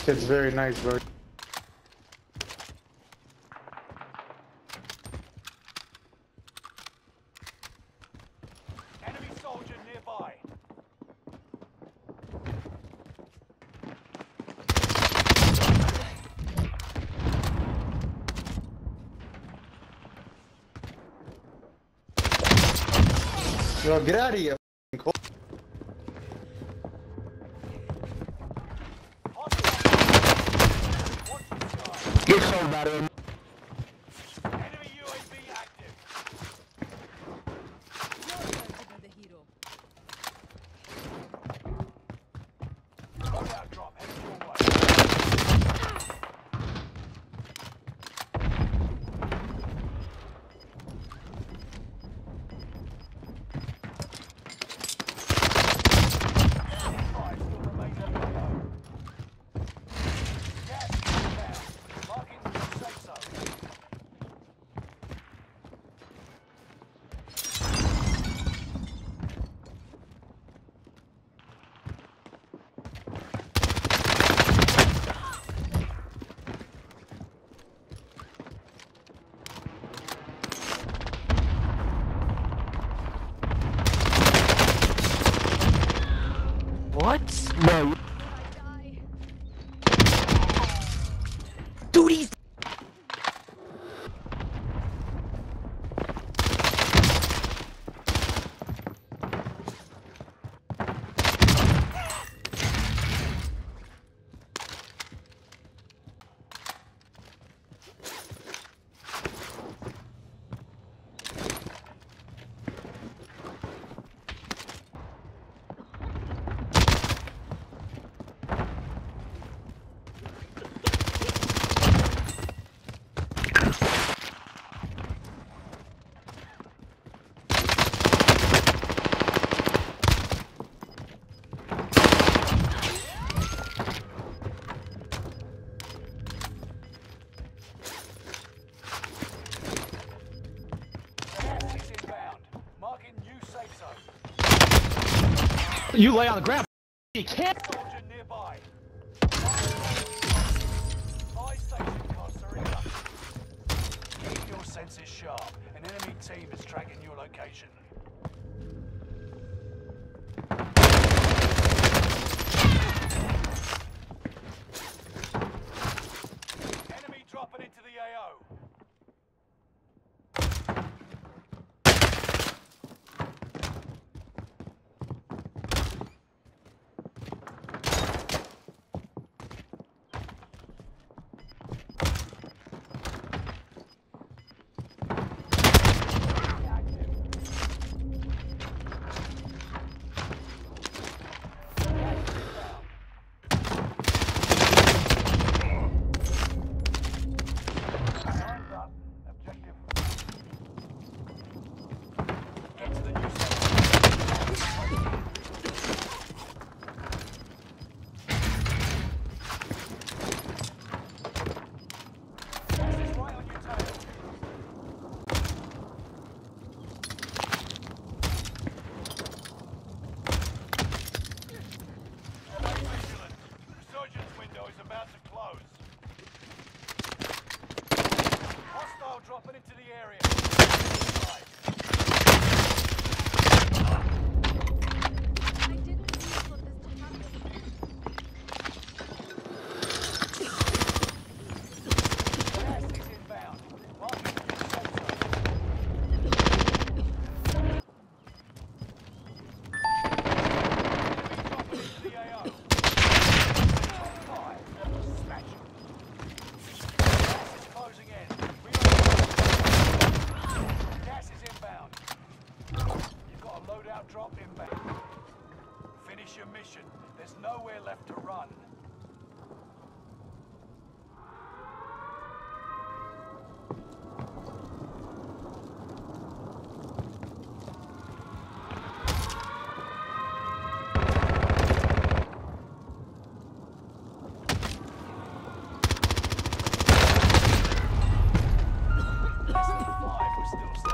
This kid's very nice, bro. Enemy soldier nearby. Yo, get out of here. You're so bad. Enemy UAV active. Your turn to be the hero. Loadout drop heading your way. Five still remain at the low. Gas is inbound. Marking the safe zone. What? No. I die. Dude, he's... Gas is inbound. Marking new safe zone. You lay on the ground. You can't. Soldier nearby. Buy station costs are incoming. Keep your senses sharp. An enemy team is tracking your location. Enemy dropping into the AO. Time's up. Objective. Get to the new zone. Gas is right on your tail. Stay vigilant. Resurgence window is about to close. Hostile dropping into the area. Inside. I didn't mean for this to happen. Gas is inbound. Marking the new safe zone. Enemy dropping into the AO. Fire. Smash it. Gas is closing in. Gas is inbound. You've got a loadout drop inbound. Finish your mission. There's nowhere left to run. Five, we're still